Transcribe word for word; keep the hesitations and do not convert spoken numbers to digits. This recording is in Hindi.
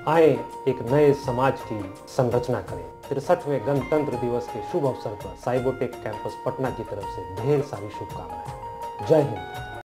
आए एक नए समाज की संरचना करें। तिरसठवें गणतंत्र दिवस के शुभ अवसर पर साइबोटेक कैंपस पटना की तरफ से ढेर सारी शुभकामनाएं। जय हिंद।